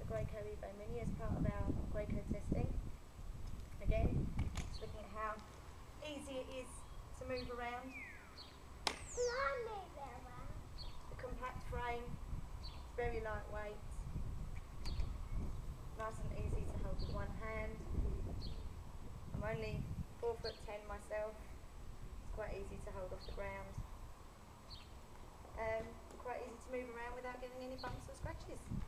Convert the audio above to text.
Graco Evo Mini as part of our Graco testing. Again, just looking at how easy it is to move around. The compact frame, it's very lightweight, nice and easy to hold with one hand. I'm only 4'10" myself, it's quite easy to hold off the ground. Quite easy to move around without getting any bumps or scratches.